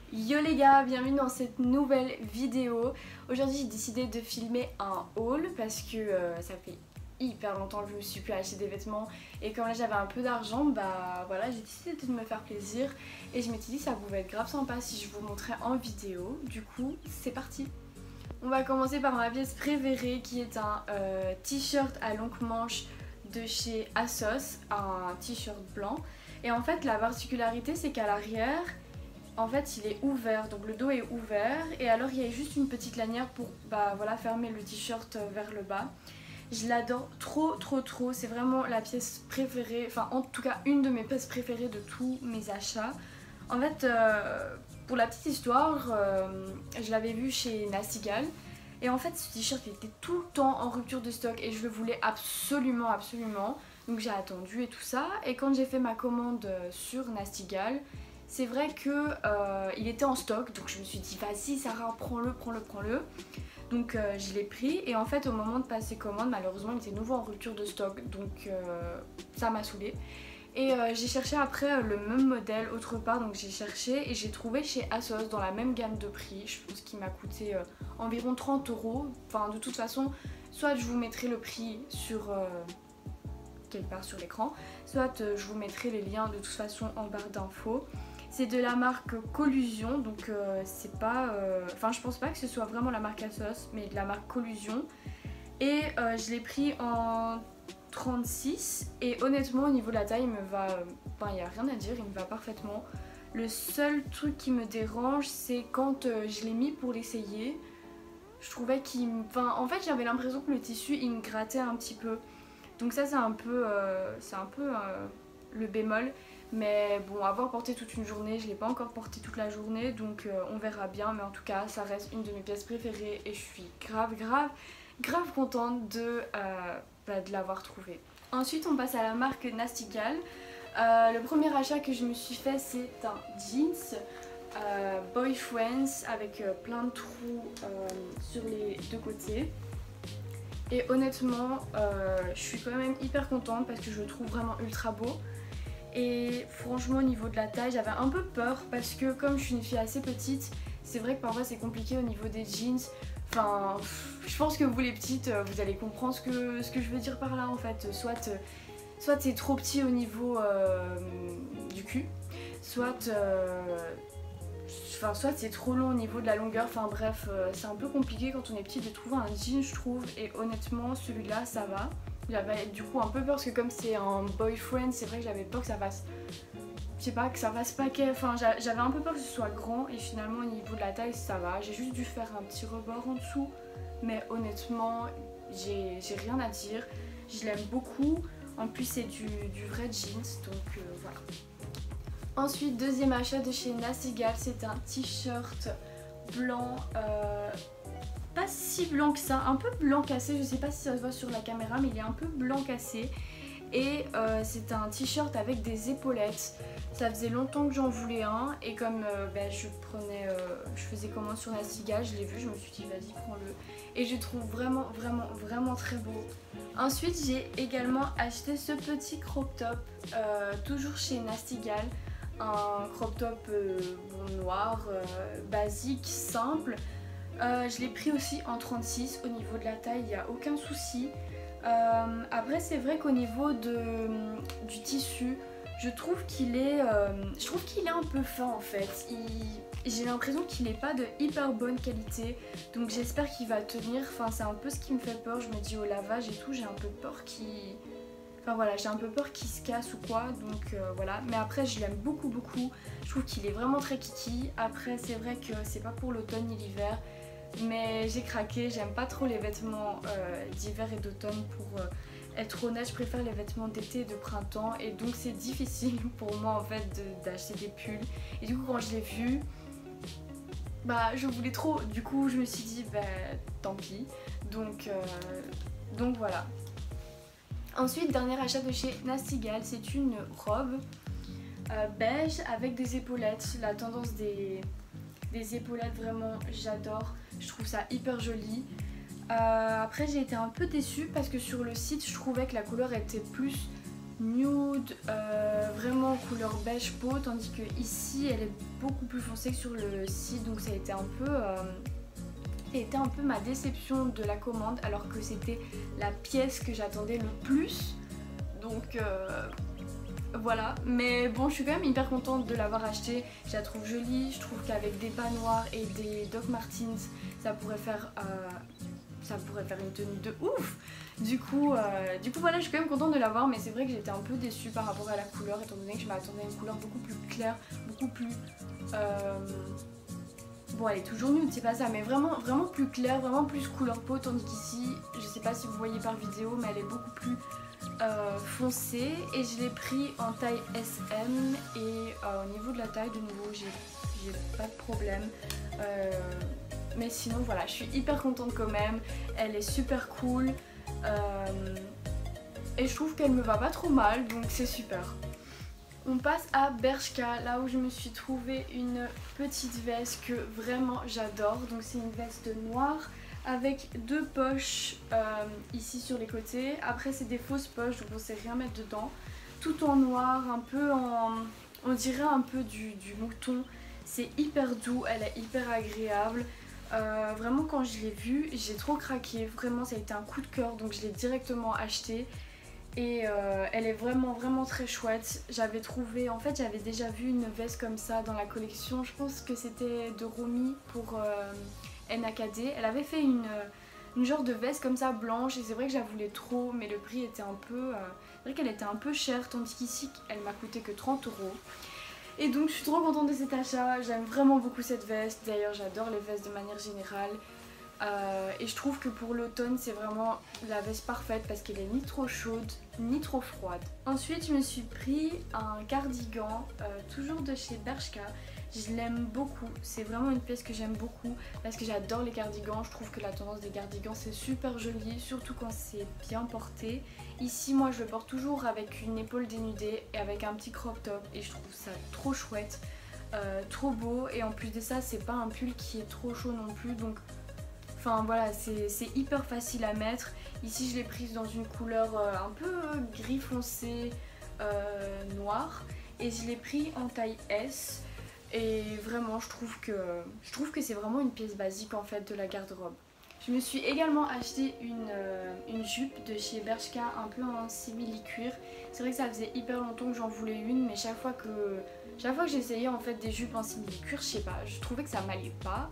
Yo les gars, bienvenue dans cette nouvelle vidéo. Aujourd'hui j'ai décidé de filmer un haul parce que ça fait hyper longtemps que je me suis plus acheté des vêtements et comme là j'avais un peu d'argent, bah voilà, j'ai décidé de me faire plaisir et je m'étais dit que ça pouvait être grave sympa si je vous montrais en vidéo. Du coup c'est parti. On va commencer par ma pièce préférée qui est un t-shirt à longue manche de chez ASOS, un t-shirt blanc. Et en fait la particularité c'est qu'à l'arrière, en fait il est ouvert, donc le dos est ouvert et alors il y a juste une petite lanière pour voilà, fermer le t-shirt vers le bas. Je l'adore trop, c'est vraiment la pièce préférée, enfin en tout cas une de mes pièces préférées de tous mes achats. En fait pour la petite histoire, je l'avais vu chez Nasty Gal et en fait ce t-shirt était tout le temps en rupture de stock et je le voulais absolument. Donc j'ai attendu et tout ça, et quand j'ai fait ma commande sur Nasty Gal, c'est vrai que il était en stock, donc je me suis dit vas-y Sarah, prends-le. Donc je l'ai pris et en fait au moment de passer commande, malheureusement il était nouveau en rupture de stock, donc ça m'a saoulée. Et j'ai cherché après le même modèle autre part, donc j'ai cherché et j'ai trouvé chez ASOS dans la même gamme de prix. Je pense qu'il m'a coûté environ 30 €. Enfin de toute façon, soit je vous mettrai le prix sur quelque part sur l'écran, soit je vous mettrai les liens de toute façon en barre d'infos. C'est de la marque Collusion, donc c'est pas... Enfin je pense pas que ce soit vraiment la marque ASOS, mais de la marque Collusion. Et je l'ai pris en 36 et honnêtement au niveau de la taille il me va... Enfin il n'y a rien à dire, il me va parfaitement. Le seul truc qui me dérange c'est quand je l'ai mis pour l'essayer, je trouvais qu'il... Enfin en fait j'avais l'impression que le tissu il me grattait un petit peu. Donc ça c'est un peu, le bémol. Mais bon, avoir porté toute une journée, je l'ai pas encore porté toute la journée, donc on verra bien. Mais en tout cas, ça reste une de mes pièces préférées et je suis grave contente de l'avoir trouvée. Ensuite, on passe à la marque Nasty Gal. Le premier achat que je me suis fait, c'est un jeans Boyfriends avec plein de trous sur les deux côtés. Et honnêtement, je suis quand même hyper contente parce que je le trouve vraiment ultra beau. Et franchement au niveau de la taille j'avais un peu peur parce que comme je suis une fille assez petite, c'est vrai que parfois c'est compliqué au niveau des jeans. Enfin je pense que vous les petites vous allez comprendre ce que je veux dire par là en fait. Soit c'est trop petit au niveau du cul, soit c'est trop long au niveau de la longueur. Enfin bref, c'est un peu compliqué quand on est petit de trouver un jean je trouve, et honnêtement celui-là ça va. J'avais du coup un peu peur parce que comme c'est un boyfriend, c'est vrai que j'avais peur que ça fasse... Je sais pas, que ça fasse paquet. Enfin j'avais un peu peur que ce soit grand et finalement au niveau de la taille ça va. J'ai juste dû faire un petit rebord en dessous. Mais honnêtement, j'ai rien à dire. Je l'aime beaucoup. En plus c'est du vrai jeans, donc voilà. Ensuite, deuxième achat de chez Nasty Gal, c'est un t-shirt blanc... pas si blanc que ça, un peu blanc cassé, je sais pas si ça se voit sur la caméra mais il est un peu blanc cassé et c'est un t-shirt avec des épaulettes. Ça faisait longtemps que j'en voulais un et comme je faisais commande sur Nasty Gal, je l'ai vu, je me suis dit vas-y prends-le et je trouve vraiment très beau. Ensuite j'ai également acheté ce petit crop top toujours chez Nasty Gal, un crop top noir basique, simple. Je l'ai pris aussi en 36, au niveau de la taille il n'y a aucun souci. Après c'est vrai qu'au niveau du tissu, je trouve qu'il est un peu fin en fait. J'ai l'impression qu'il n'est pas de hyper bonne qualité, donc j'espère qu'il va tenir. Enfin c'est un peu ce qui me fait peur, je me dis au lavage et tout, j'ai un peu peur qu'il... Enfin voilà, j'ai un peu peur qu'il se casse ou quoi, donc voilà. Mais après je l'aime beaucoup, je trouve qu'il est vraiment très kiki. Après c'est vrai que c'est pas pour l'automne ni l'hiver, mais j'ai craqué, j'aime pas trop les vêtements d'hiver et d'automne. Pour être honnête, je préfère les vêtements d'été et de printemps, et donc c'est difficile pour moi en fait d'acheter des pulls. Et du coup quand je l'ai vu, je voulais trop, du coup je me suis dit tant pis, donc voilà. Ensuite, dernier achat de chez Nasty Gal, c'est une robe beige avec des épaulettes. La tendance des épaulettes, vraiment j'adore, je trouve ça hyper joli. Après j'ai été un peu déçue parce que sur le site je trouvais que la couleur était plus nude, vraiment couleur beige peau, tandis que ici elle est beaucoup plus foncée que sur le site, donc ça a été un peu ma déception de la commande, alors que c'était la pièce que j'attendais le plus, donc voilà. Mais bon, je suis quand même hyper contente de l'avoir achetée, je la trouve jolie, je trouve qu'avec des pas noirs et des Doc Martens ça pourrait faire une tenue de ouf. Du coup voilà, je suis quand même contente de l'avoir, mais c'est vrai que j'étais un peu déçue par rapport à la couleur, étant donné que je m'attendais à une couleur beaucoup plus claire, beaucoup plus... Bon, elle est toujours nude, c'est pas ça, mais vraiment, vraiment plus claire, vraiment plus couleur peau, tandis qu'ici, je sais pas si vous voyez par vidéo, mais elle est beaucoup plus foncée. Et je l'ai pris en taille SM, et au niveau de la taille, de nouveau, j'ai pas de problème. Mais sinon voilà, je suis hyper contente quand même, elle est super cool et je trouve qu'elle me va pas trop mal, donc c'est super. On passe à Bershka, là où je me suis trouvé une petite veste que vraiment j'adore. Donc c'est une veste noire avec deux poches ici sur les côtés. Après c'est des fausses poches, donc on sait rien mettre dedans. Tout en noir, un peu on dirait un peu du mouton. C'est hyper doux, elle est hyper agréable. Vraiment quand je l'ai vue, j'ai trop craqué. Vraiment ça a été un coup de cœur, donc je l'ai directement achetée. Et elle est vraiment vraiment très chouette. J'avais trouvé, en fait j'avais déjà vu une veste comme ça dans la collection. Je pense que c'était de Romy pour NAKD. Elle avait fait une genre de veste comme ça blanche, et c'est vrai que je la voulais trop, mais le prix était un peu... c'est vrai qu'elle était un peu chère, tandis qu'ici elle m'a coûté que 30 €. Et donc je suis trop contente de cet achat, j'aime vraiment beaucoup cette veste. D'ailleurs j'adore les vestes de manière générale. Et je trouve que pour l'automne c'est vraiment la veste parfaite parce qu'elle est ni trop chaude ni trop froide. Ensuite je me suis pris un cardigan, toujours de chez Bershka. Je l'aime beaucoup, c'est vraiment une pièce que j'aime beaucoup parce que j'adore les cardigans. Je trouve que la tendance des cardigans c'est super joli, surtout quand c'est bien porté. Ici moi je le porte toujours avec une épaule dénudée et avec un petit crop top, et je trouve ça trop chouette, trop beau. Et en plus de ça c'est pas un pull qui est trop chaud non plus, donc enfin voilà, c'est hyper facile à mettre. Ici je l'ai prise dans une couleur un peu gris foncé, noir, et je l'ai pris en taille S. Et vraiment je trouve que c'est vraiment une pièce basique en fait de la garde-robe. Je me suis également acheté une jupe de chez Bershka, un peu en simili-cuir. C'est vrai que ça faisait hyper longtemps que j'en voulais une, mais chaque fois que j'essayais en fait des jupes en simili-cuir, je sais pas, je trouvais que ça m'allait pas.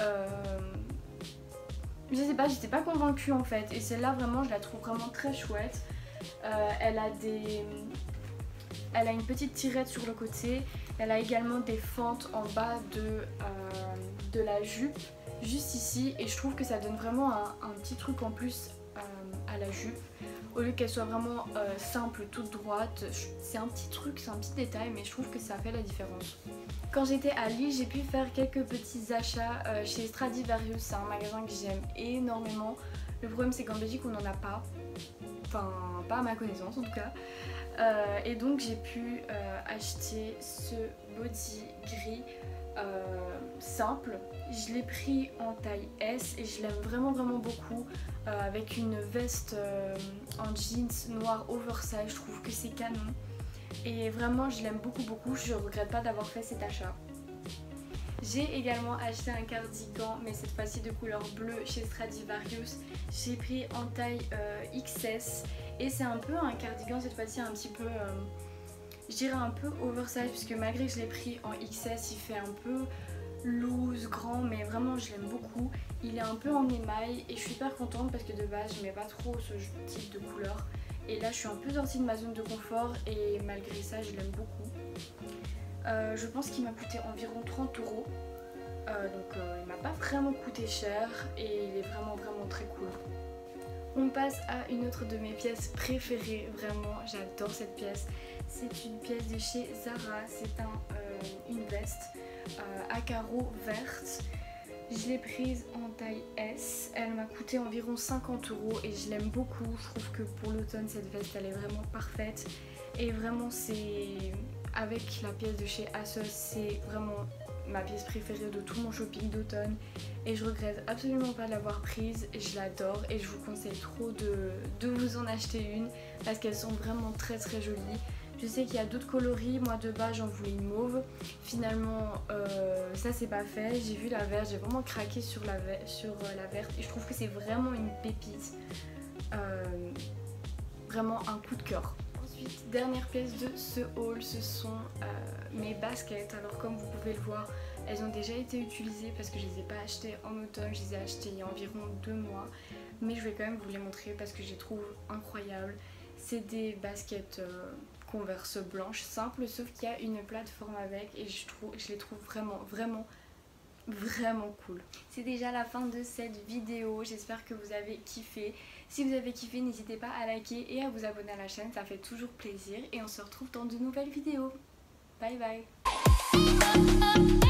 Je sais pas, j'étais pas convaincue en fait, et celle-là vraiment je la trouve vraiment très chouette. Elle a une petite tirette sur le côté, elle a également des fentes en bas de la jupe, juste ici, et je trouve que ça donne vraiment un petit truc en plus à la jupe. Au lieu qu'elle soit vraiment simple, toute droite, c'est un petit truc, c'est un petit détail, mais je trouve que ça fait la différence. Quand j'étais à Lille, j'ai pu faire quelques petits achats chez Stradivarius, c'est un magasin que j'aime énormément. Le problème c'est qu'en Belgique on n'en a pas, enfin pas à ma connaissance en tout cas. Et donc j'ai pu acheter ce body gris simple. Je l'ai pris en taille S et je l'aime vraiment vraiment beaucoup, avec une veste en jeans noir oversize. Je trouve que c'est canon et vraiment je l'aime beaucoup beaucoup. Je regrette pas d'avoir fait cet achat. J'ai également acheté un cardigan, mais cette fois-ci de couleur bleue chez Stradivarius. J'ai pris en taille XS et c'est un peu un cardigan cette fois-ci un petit peu, je dirais un peu oversize, puisque malgré que je l'ai pris en XS, il fait un peu loose, grand, mais vraiment je l'aime beaucoup. Il est un peu en émail et je suis hyper contente parce que de base je n'aimais pas trop ce type de couleur. Et là je suis un peu sortie de ma zone de confort et malgré ça je l'aime beaucoup. Je pense qu'il m'a coûté environ 30 €, donc il m'a pas vraiment coûté cher et il est vraiment vraiment très cool. On passe à une autre de mes pièces préférées, vraiment j'adore cette pièce. C'est une pièce de chez Zara, c'est une veste à carreaux verte. Je l'ai prise en taille S, elle m'a coûté environ 50 € et je l'aime beaucoup. Je trouve que pour l'automne cette veste elle est vraiment parfaite et vraiment c'est... Avec la pièce de chez ASOS, c'est vraiment ma pièce préférée de tout mon shopping d'automne et je regrette absolument pas de l'avoir prise. Je l'adore et je vous conseille trop de vous en acheter une parce qu'elles sont vraiment très très jolies. Je sais qu'il y a d'autres coloris, moi de base j'en voulais une mauve, finalement ça c'est pas fait, j'ai vu la verte, j'ai vraiment craqué sur la verte et je trouve que c'est vraiment une pépite, vraiment un coup de cœur. Ensuite, dernière pièce de ce haul, ce sont mes baskets. Alors comme vous pouvez le voir, elles ont déjà été utilisées parce que je les ai pas achetées en automne, je les ai achetées il y a environ 2 mois. Mais je vais quand même vous les montrer parce que je les trouve incroyables. C'est des baskets Converse blanches, simples, sauf qu'il y a une plateforme avec et je les trouve vraiment cool. C'est déjà la fin de cette vidéo, j'espère que vous avez kiffé. Si vous avez kiffé, n'hésitez pas à liker et à vous abonner à la chaîne, ça fait toujours plaisir et on se retrouve dans de nouvelles vidéos. Bye bye.